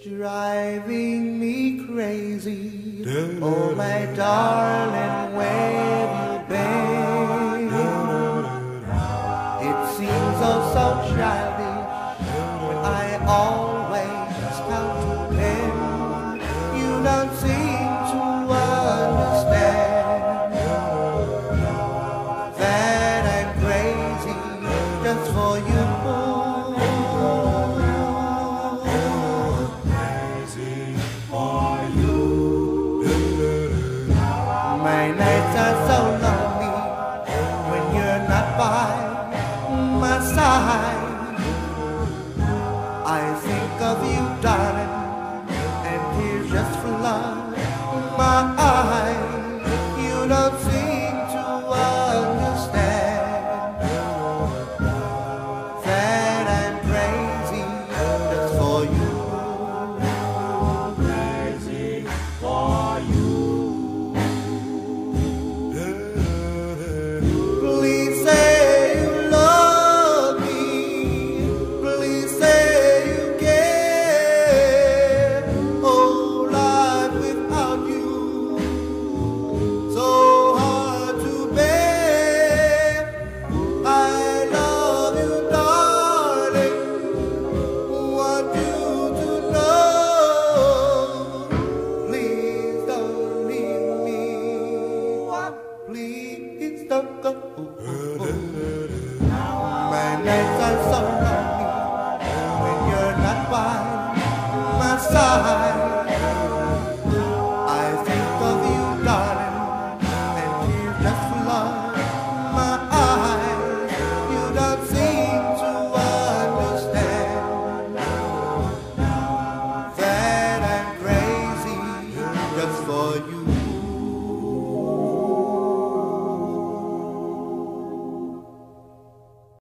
driving me crazy. Oh, my darling, where have you been? It seems oh so childish when I always count to 10. You don't seem to understand that I'm crazy just for you. My nights are so lonely when you're not by my side. I think of you, darling, and tears just flood my eyes. You don't seem to understand that I'm crazy just for you. Crazy for you. Please say you love me. Please say you care. Oh, life without you, so hard to bear. I love you, darling. Want you to know. Please don't leave me. Please don't go. My nights are so lonely when you're not by my side.